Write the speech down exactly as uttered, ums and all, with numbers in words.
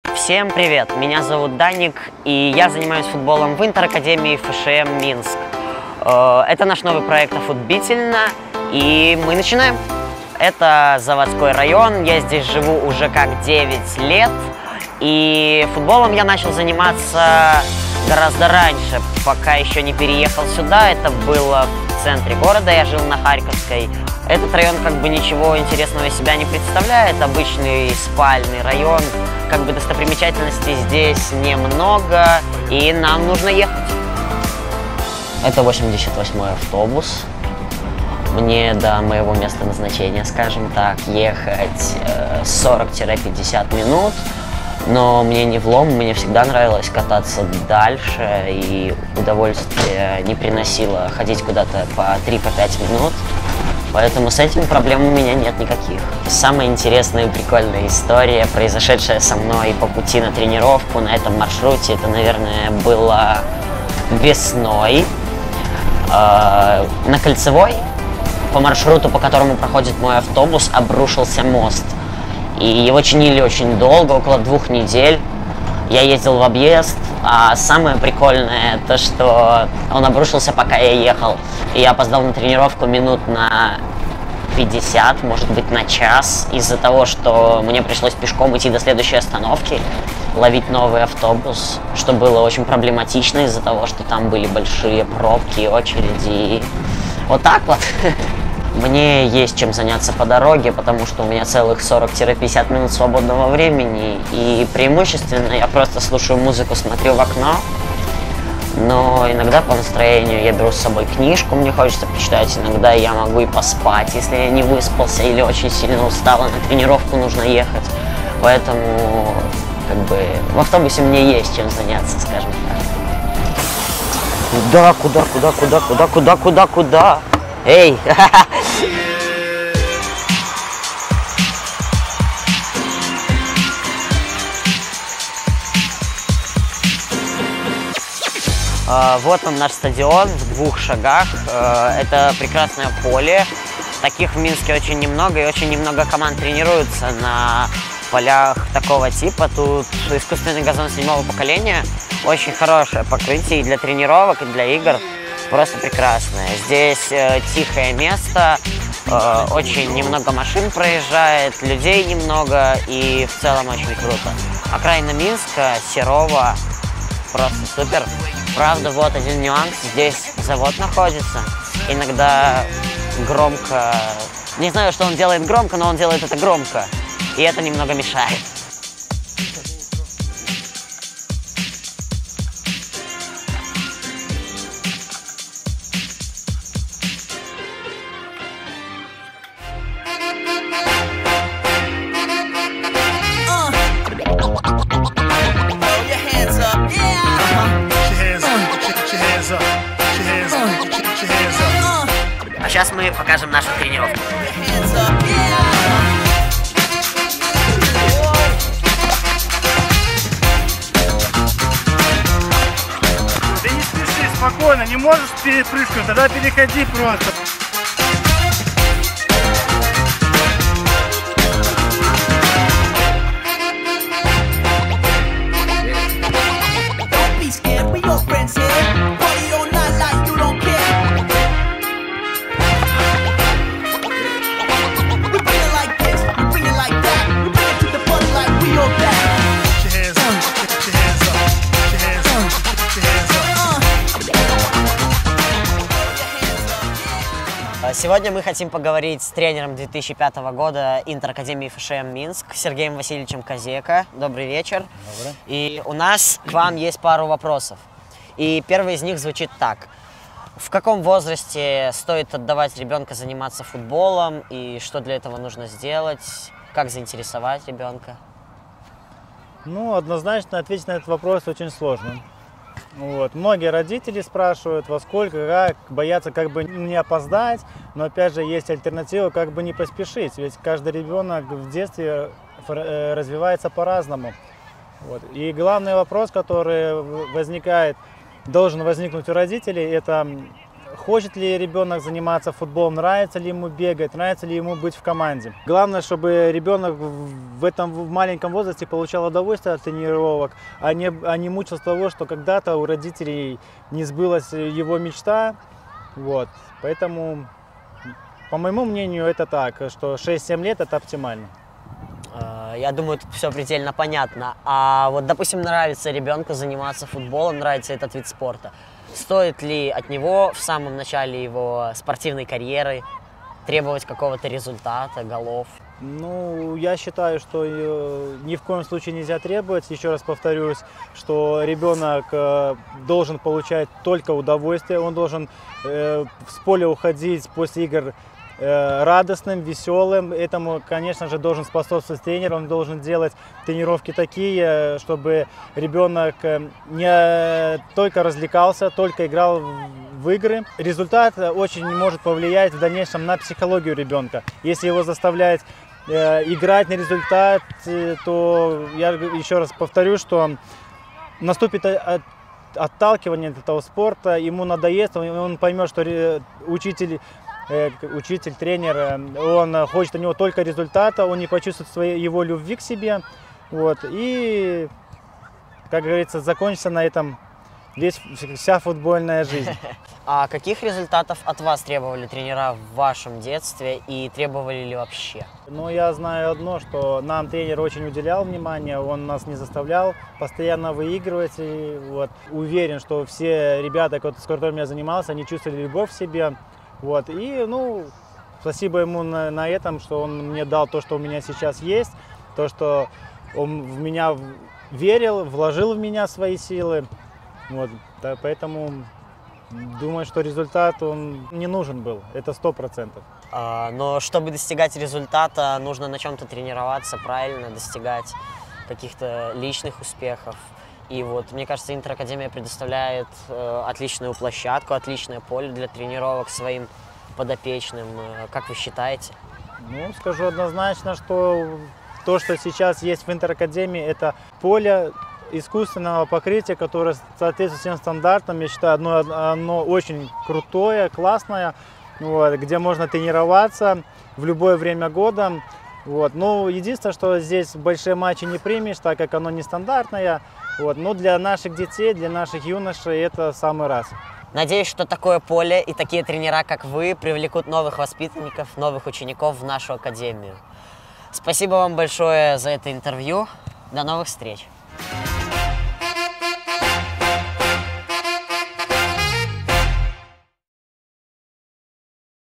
Всем привет! Меня зовут Даник, и я занимаюсь футболом в Интеракадемии эф эш эм Минск. Это наш новый проект «Офутбительно», и мы начинаем. Это заводской район, я здесь живу уже как девять лет, и футболом я начал заниматься гораздо раньше, пока еще не переехал сюда. Это было в центре города, я жил на Харьковской. Этот район как бы ничего интересного из себя не представляет, обычный спальный район, как бы достопримечательностей здесь немного, и нам нужно ехать. Это восемьдесят восьмой автобус. Мне до моего места назначения, скажем так, ехать сорок-пятьдесят минут, но мне не влом, мне всегда нравилось кататься дальше, и удовольствие не приносило ходить куда-то по три-пять минут. Поэтому с этим проблем у меня нет никаких. Самая интересная и прикольная история, произошедшая со мной по пути на тренировку на этом маршруте, это, наверное, было весной. Э, на Кольцевой, по маршруту, по которому проходит мой автобус, обрушился мост. И его чинили очень долго, около двух недель. Я ездил в объезд, а самое прикольное то, что он обрушился, пока я ехал. И я опоздал на тренировку минут на пятьдесят, может быть, на час, из-за того, что мне пришлось пешком идти до следующей остановки, ловить новый автобус, что было очень проблематично из-за того, что там были большие пробки, очереди. И вот так вот. Мне есть чем заняться по дороге, потому что у меня целых сорок-пятьдесят минут свободного времени, и преимущественно я просто слушаю музыку, смотрю в окно, но иногда по настроению я беру с собой книжку, мне хочется почитать, иногда я могу и поспать, если я не выспался или очень сильно устал, на тренировку нужно ехать, поэтому как бы в автобусе мне есть чем заняться, скажем так. Куда, куда, куда, куда, куда, куда, куда, куда? Эй! Вот он, наш стадион, в двух шагах. Это прекрасное поле. Таких в Минске очень немного, и очень немного команд тренируются на полях такого типа. Тут искусственный газон седьмого поколения. Очень хорошее покрытие и для тренировок, и для игр. Просто прекрасное. Здесь э, тихое место, э, очень немного машин проезжает, людей немного, и в целом очень круто. Окраина Минска, Серова, просто супер. Правда, вот один нюанс, здесь завод находится, иногда громко, не знаю, что он делает громко, но он делает это громко, и это немного мешает. А сейчас мы покажем нашу тренировку. Ты не спеши, спокойно, не можешь перепрыгнуть, тогда переходи просто. Сегодня мы хотим поговорить с тренером две тысячи пятого года Интеракадемии эф эш эм Минск, Сергеем Васильевичем Козека. Добрый вечер. Добрый. И у нас к вам есть пару вопросов. И первый из них звучит так. В каком возрасте стоит отдавать ребенка заниматься футболом, и что для этого нужно сделать? Как заинтересовать ребенка? Ну, однозначно ответить на этот вопрос очень сложно. Вот. Многие родители спрашивают, во сколько, как, боятся как бы не опоздать, но опять же есть альтернатива, как бы не поспешить, ведь каждый ребенок в детстве развивается по-разному. Вот. И главный вопрос, который возникает, должен возникнуть у родителей, это хочет ли ребенок заниматься футболом, нравится ли ему бегать, нравится ли ему быть в команде. Главное, чтобы ребенок в этом в маленьком возрасте получал удовольствие от тренировок, а не, а не мучился того, что когда-то у родителей не сбылась его мечта. Вот. Поэтому, по моему мнению, это так, что шесть-семь лет это оптимально. Я думаю, тут все предельно понятно. А вот, допустим, нравится ребенку заниматься футболом, нравится этот вид спорта. Стоит ли от него в самом начале его спортивной карьеры требовать какого-то результата, голов? Ну, я считаю, что ни в коем случае нельзя требовать. Еще раз повторюсь, что ребенок должен получать только удовольствие, он должен с поля уходить после игр радостным, веселым. Этому, конечно же, должен способствовать тренер. Он должен делать тренировки такие, чтобы ребенок не только развлекался, только играл в игры. Результат очень может повлиять в дальнейшем на психологию ребенка. Если его заставлять играть на результат, то я еще раз повторю, что наступит отталкивание от этого спорта, ему надоест, он поймет, что учитель Учитель, тренер, он хочет от него только результата, он не почувствует своей, его любви к себе. Вот, и, как говорится, закончится на этом весь, вся футбольная жизнь. А каких результатов от вас требовали тренера в вашем детстве и требовали ли вообще? Ну, я знаю одно, что нам тренер очень уделял внимание, он нас не заставлял постоянно выигрывать. И, вот, уверен, что все ребята, с которыми я занимался, они чувствовали любовь в себе. Вот, и, ну, спасибо ему на, на этом, что он мне дал то, что у меня сейчас есть, то, что он в меня верил, вложил в меня свои силы. Вот, да, поэтому думаю, что результат он не нужен был, это сто процентов. А, но чтобы достигать результата, нужно на чем-то тренироваться, правильно, достигать каких-то личных успехов. И вот, мне кажется, Интеракадемия предоставляет э, отличную площадку, отличное поле для тренировок своим подопечным. Как вы считаете? Ну, скажу однозначно, что то, что сейчас есть в Интеракадемии, это поле искусственного покрытия, которое соответствует всем стандартам. Я считаю, оно, оно очень крутое, классное, вот, где можно тренироваться в любое время года. Вот. Ну, единственное, что здесь большие матчи не примешь, так как оно нестандартное. Вот. Но для наших детей, для наших юношей это самый раз. Надеюсь, что такое поле и такие тренера, как вы, привлекут новых воспитанников, новых учеников в нашу академию. Спасибо вам большое за это интервью. До новых встреч!